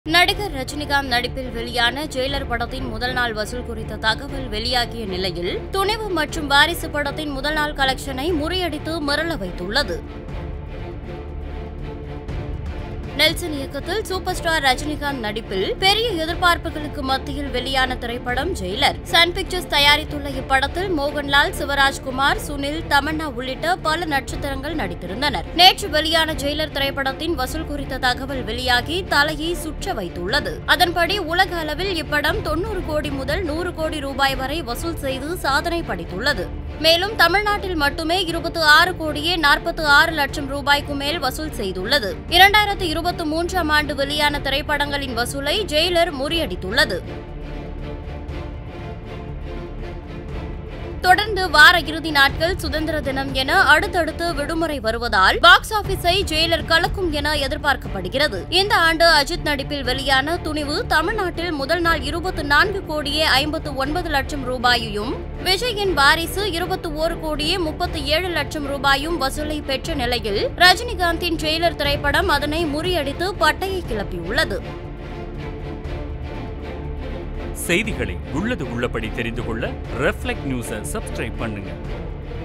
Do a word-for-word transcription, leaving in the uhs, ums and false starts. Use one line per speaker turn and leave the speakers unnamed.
நடிகர் ரஜினிகாந்த் நடிப்பில் வெளியான ஜெயிலர் படத்தின் முதல் நாள் வசூல் குறித்த தகவல் வெளியாகிய நிலையில் துணிவு மற்றும் வாரிசு படத்தின் முதல் நாள் கலெக்ஷனை முறியடித்து மிரள வைத்துள்ளது. நெல்சன் இயக்கத்தில் சூப்பர் ஸ்டார் ரஜினிகாந்த் நடிப்பில் பெரிய எதிர்பார்ப்புகளுக்கு மத்தியில் வெளியான திரைப்படம் ஜெயிலர். சன் பிக்சர்ஸ் தயாரித்துள்ள இப்படத்தில் மோகன்லால், சிவராஜ்குமார், சுனில், தமன்னா உள்ளிட்ட பல நட்சத்திரங்கள் நடித்திருந்தனர். நேற்று வெளியான ஜெயிலர் திரைப்படத்தின் வசூல் குறித்த தகவல் வெளியாகி தலையை சுற்ற வைத்துள்ளது. அதன்படி உலக அளவில் இப்படம் தொன்னூறு கோடி முதல் நூறு கோடி ரூபாய் வரை வசூல் செய்து சாதனை படைத்துள்ளது. மேலும் தமிழ்நாட்டில் மட்டுமே இருபத்தி ஆறு கோடியே நாற்பத்தி ஆறு லட்சம் ரூபாய்க்கு மேல் வசூல் செய்துள்ளது. இரண்டாயிரத்தி இருபத்தி மூன்றாம் ஆண்டு வெளியான திரைப்படங்களின் வசூலை ஜெயிலர் முறியடித்துள்ளது. தொடர்ந்து வார இறுதி நாட்கள், சுதந்திர தினம் என அடுத்தடுத்து விடுமுறை வருவதால் பாக்ஸ் ஆபீஸை ஜெயிலர் கலக்கும் என எதிர்பார்க்கப்படுகிறது. இந்த ஆண்டு அஜித் நடிப்பில் வெளியான துணிவு தமிழ்நாட்டில் முதல் நாள் இருபத்தி நான்கு கோடியே ஐம்பத்து ஒன்பது லட்சம் ரூபாயையும், விஜயின் வாரிசு இருபத்தி ஒரு கோடியே முப்பத்தி ஏழு லட்சம் ரூபாயும் வசூலை பெற்ற நிலையில் ரஜினிகாந்தின் ஜெயிலர் திரைப்படம் அதனை முறியடித்து பட்டையை கிளப்பியுள்ளது.
செய்திகளை உள்ளது உள்ளபடி தெரிந்து கொள்ள ரெஃப்ளெக்ட் நியூஸை சப்ஸ்கிரைப் பண்ணுங்க.